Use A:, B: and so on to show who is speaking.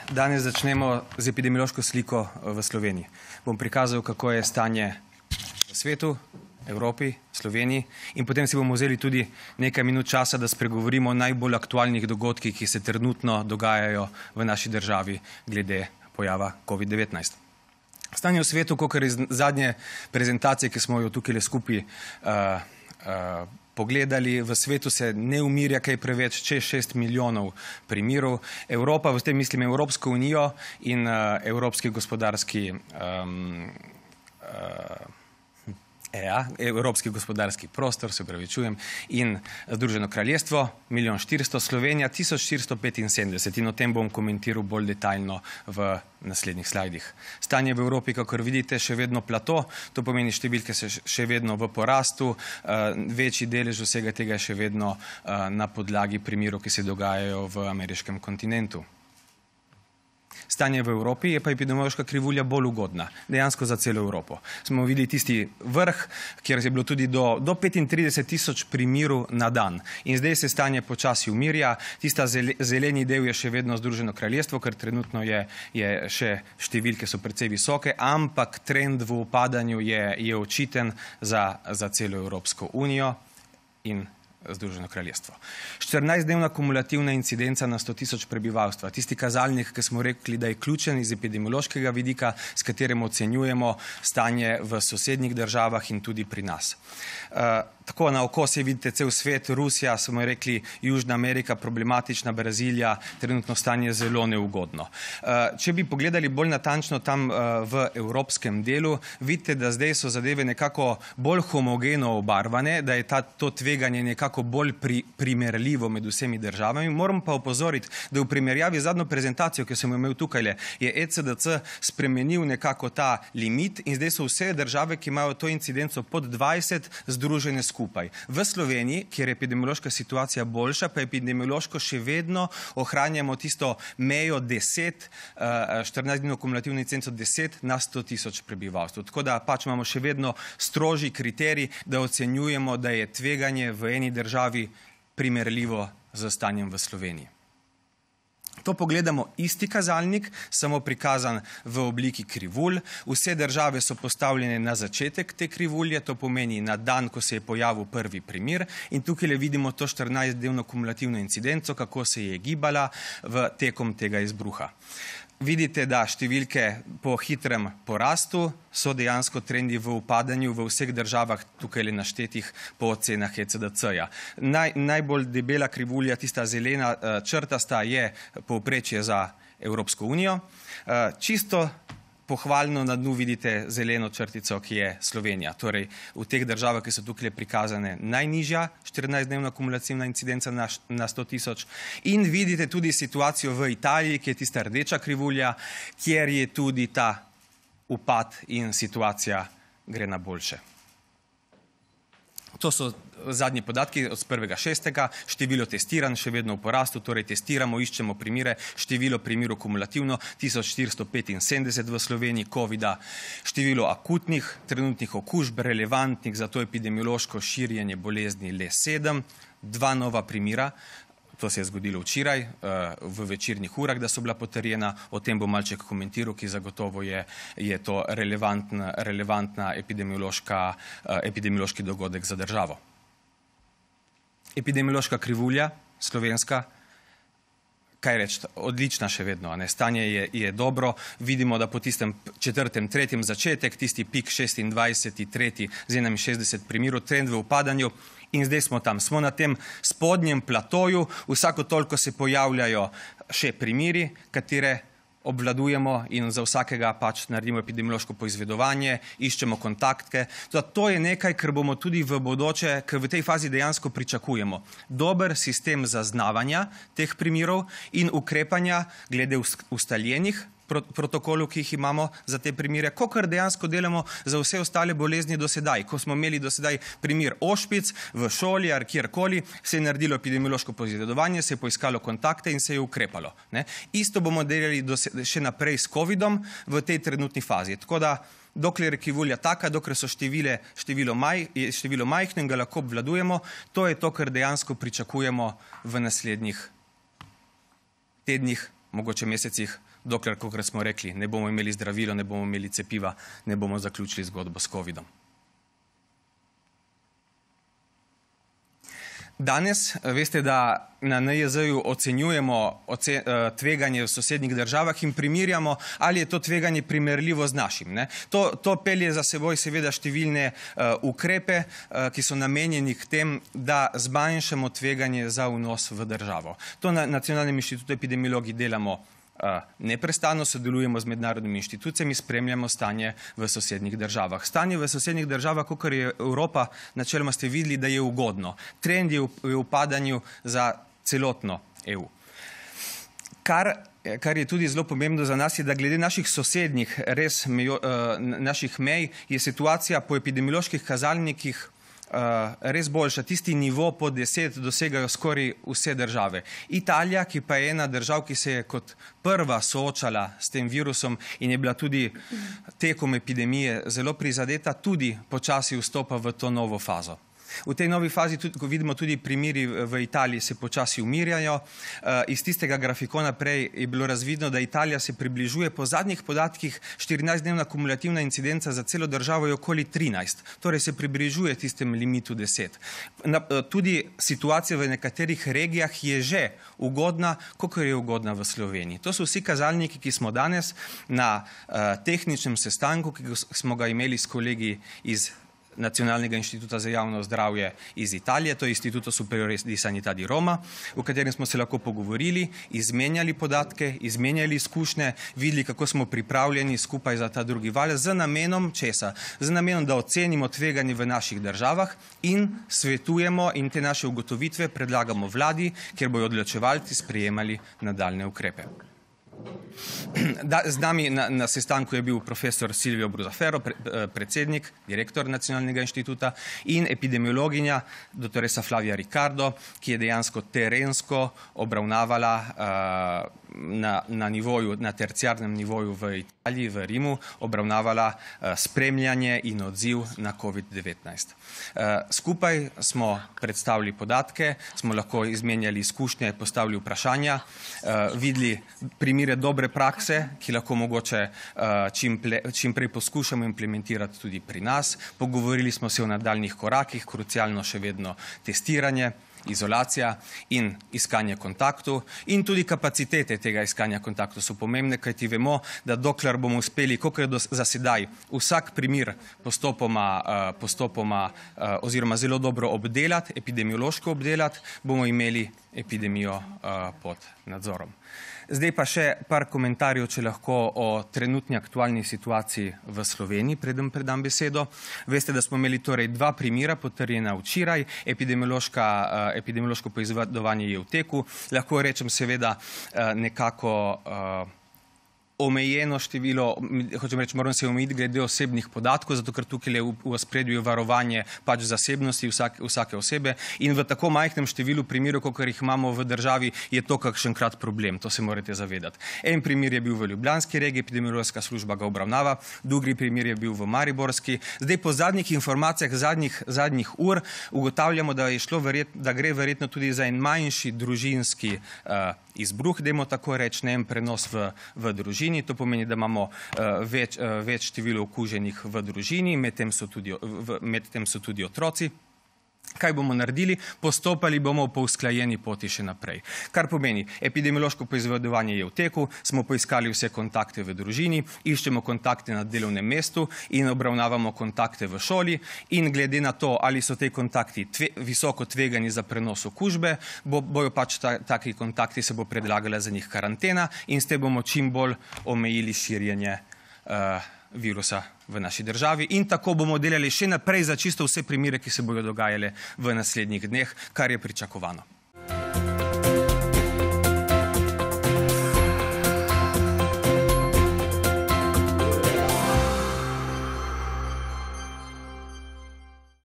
A: Danes začnemo z epidemiološko sliko v Sloveniji. Bom prikazal, kako je stanje v svetu, Evropi, Sloveniji in potem si bomo vzeli tudi nekaj minut časa, da spregovorimo o najbolj aktualnih dogodkih, ki se trenutno dogajajo v naši državi glede pojava COVID-19. Stanje v svetu, kakor iz zadnje prezentacije, ki smo jo tukaj skupaj pogledali, v svetu se ne umirja kaj preveč, čez 6 milijonov primerov. Evropa, v tem mislim Evropsko unijo in Evropski gospodarski Evropski gospodarski prostor, se upravičujem, in Združeno kraljestvo, 1 400 000, Slovenija 1475 in o tem bom komentiral bolj detaljno v naslednjih slajdih. Stanje v Evropi, kakor vidite, še vedno plato, to pomeni številke se še vedno v porastu, večji delež vsega tega je še vedno na podlagi primerov, ki se dogajajo v ameriškem kontinentu. Stanje v Evropi je pa epidemiološka krivulja bolj ugodna, dejansko za celo Evropo. Smo videli tisti vrh, kjer je bilo tudi do 35 000 primerov na dan. In zdaj se stanje počasi umirja, tista zeleni del je še vedno Združeno kraljestvo, ker trenutno je še številke so precej visoke, ampak trend v upadanju je očiten za celo Evropsko unijo in Združeno kraljestvo. 14-dnevna kumulativna incidenca na 100 000 prebivalstva. Tisti kazalnik, ki smo rekli, da je ključen iz epidemiološkega vidika, s katerim ocenjujemo stanje v sosednjih državah in tudi pri nas. Tako na oko se vidite cel svet, Rusija, smo rekli, Južna Amerika, problematična, Brazilija, trenutno stanje zelo neugodno. Če bi pogledali bolj natančno tam v evropskem delu, vidite, da zdaj so zadeve nekako bolj homogeno obarvane, da je to tveganje nekako bolj primerljivo med vsemi državami. Moram pa opozoriti, da v primerjavi z zadnjo prezentacijo, ki sem jo imel tukaj, je ECDC spremenil nekako ta limit in zdaj so vse države, ki imajo to incidenco pod 20, združene skupaj. V Sloveniji, kjer je epidemiološka situacija boljša, pa epidemiološko še vedno ohranjamo tisto mejo 10, 14-dnevno kumulativno incidenco 10 na 100 000 prebivalstv. Tako da pač imamo še vedno strožji kriterij, da ocenjujemo, da je tveganje v eni državi primerljivo z stanjem v Sloveniji. To pogledamo isti kazalnik, samo prikazan v obliki krivulj. Vse države so postavljene na začetek te krivulje, to pomeni na dan, ko se je pojavil prvi primer in tukaj vidimo to 14-dnevno kumulativno incidenco, kako se je gibala tekom tega izbruha. Vidite, da številke po hitrem porastu so dejansko trendi v upadanju v vseh državah tukaj naštetih po ocenah ECDC-ja. Najbolj debela krivulja, tista zelena črtasta, je povprečje za Evropsko unijo. Čisto pohvalno na dnu vidite zeleno črtico, ki je Slovenija. Torej, v teh državah, ki so tukaj prikazane, najnižja 14-dnevna kumulativna incidenca na 100 000. In vidite tudi situacijo v Italiji, ki je tista rdeča krivulja, kjer je tudi ta upad in situacija gre na boljše. To so zadnji podatki od 1.6. Število testiranj še vedno v porastu, torej testiramo, iščemo primere, število primerov kumulativno 1475 v Sloveniji COVID-a, število akutnih trenutnih okužb, relevantnih za to epidemiološko širjenje bolezni le 7, 2 nova primera. To se je zgodilo včeraj v večernih urah, da so bila potrjena. O tem bom malček komentiral, ki zagotovo je to relevantna epidemiološki dogodek za državo. Epidemiološka krivulja, slovenska, kaj reči, odlična še vedno. Stanje je dobro. Vidimo, da po tistem 4., 3. začetek, tisti pik 26. 3. z 61 primerov, trend v upadanju in zdaj smo tam. Smo na tem spodnjem platoju, vsako toliko se pojavljajo še primeri, katere obvladujemo in za vsakega pač naredimo epidemiološko poizvedovanje, iščemo kontaktke. To je nekaj, kar bomo tudi v bodoče, ker v tej fazi dejansko pričakujemo. Dober sistem zaznavanja teh primerov in ukrepanja glede ustaljenih protokolov, ki jih imamo za te primere, kakor dejansko delamo za vse ostale bolezni do sedaj. Ko smo imeli do sedaj primer ošpic v šoli ali kjerkoli, se je naredilo epidemiološko poizvedovanje, se je poiskalo kontakte in se je ukrepalo. Isto bomo delali še naprej s COVID-om v tej trenutni fazi. Tako da, dokler je krivulja taka, dokler so število majhno in ga lahko obvladujemo, to je to, kar dejansko pričakujemo v naslednjih tednih, mogoče mesecih, dokler, kot smo rekli, ne bomo imeli zdravilo, ne bomo imeli cepiva, ne bomo zaključili zgodbo s COVID-om. Danes veste, da na NIJZ-ju ocenjujemo tveganje v sosednjih državah in primerjamo, ali je to tveganje primerljivo z našim. To pelje za seboj seveda številne ukrepe, ki so namenjeni k tem, da zmanjšamo tveganje za vnos v državo. To na Nacionalnem inštitutu epidemiologije delamo neprestano, sodelujemo z mednarodnimi inštitucijami, spremljamo stanje v sosednjih državah. Stanje v sosednjih državah, kakor je Evropa, načeloma ste videli, da je ugodno. Trend je v upadanju za celotno EU. Kar je tudi zelo pomembno za nas, je, da glede naših sosednjih, naših mej, je situacija po epidemioloških kazalnikih res boljša. Tisti nivo pod 10 dosegajo skoraj vse države. Italija, ki pa je ena držav, ki se je kot prva soočala s tem virusom in je bila tudi tekom epidemije zelo prizadeta, tudi počasi vstopa v to novo fazo. V tej novi fazi, ko vidimo tudi primeri v Italiji, se počasi umirjajo. Iz tistega grafikona prej je bilo razvidno, da Italija se približuje. Po zadnjih podatkih 14-dnevna kumulativna incidenca za celo državo je okoli 13. Torej se približuje tistem limitu 10. Tudi situacija v nekaterih regijah je že ugodna, kakor je ugodna v Sloveniji. To so vsi kazalniki, ki smo danes na tehničnem sestanku, ki smo ga imeli s kolegi iz Nacionalnega inštituta za javno zdravje iz Italije, to je Istituto Superiore di Sanità di Roma, v katerem smo se lahko pogovorili, izmenjali podatke, izmenjali izkušnje, videli, kako smo pripravljeni skupaj za ta drugi val, z namenom česa? Z namenom, da ocenimo tveganje v naših državah in svetujemo in te naše ugotovitve predlagamo vladi, kjer bojo odločevalci sprejemali nadaljne ukrepe. Z nami na sestanku je bil profesor Silvio Brusaferro, predsednik, direktor Nacionalnega inštituta, in epidemiologinja doktorica Flavia Ricardo, ki je dejansko terensko obravnavala na terciarnem nivoju v Italiji, v Rimu, obravnavala spremljanje in odziv na COVID-19. Skupaj smo predstavili podatke, smo lahko izmenjali izkušnje, postavili vprašanja, videli primere dobre prakse, ki lahko mogoče čim prej poskušamo implementirati tudi pri nas. Pogovorili smo se o nadaljnih korakih, krucialno še vedno testiranje, izolacija in iskanje kontaktov, in tudi kapacitete tega iskanja kontaktov so pomembne, kajti vemo, da dokler bomo uspeli, kakor je za sedaj, vsak primer postopoma oziroma zelo dobro obdelati, epidemiološko obdelati, bomo imeli epidemijo pod nadzorom. Zdaj pa še par komentarjev, če lahko, o trenutni aktualni situaciji v Sloveniji, preden predam besedo. Veste, da smo imeli torej 2 primera potrjena včeraj, epidemiološko poizvedovanje je v teku. Lahko rečem seveda nekako omejeno število, hočem reči, moram se omejiti glede osebnih podatkov, zato ker tukaj je v ospredju varovanje pač zasebnosti vsake osebe, in v tako majhnem številu primerov, kakor jih imamo v državi, je to kakšenkrat problem, to se morate zavedati. En primer je bil v ljubljanski regiji, epidemiološka služba ga obravnava, drugi primer je bil v mariborski. Zdaj po zadnjih informacijah zadnjih ur ugotavljamo, da gre verjetno tudi za en manjši družinski izbruh, dajmo tako reči, ne en prenos v družini. To pomeni, da imamo več število okuženih v družini, medtem so tudi otroci. Kaj bomo naredili? Postopali bomo po usklajeni poti še naprej. Kar pomeni, epidemiološko poizvedovanje je v teku, smo poiskali vse kontakte v družini, iščemo kontakte na delovnem mestu in obravnavamo kontakte v šoli, in glede na to, ali so te kontakti visoko tvegani za prenos okužbe, bojo pač taki kontakti, se bo predlagala za njih karantena in s tem bomo čim bolj omejili širjenje virusa v naši državi, in tako bomo delali še naprej za čisto vse primere, ki se bodo dogajale v naslednjih dneh, kar je pričakovano.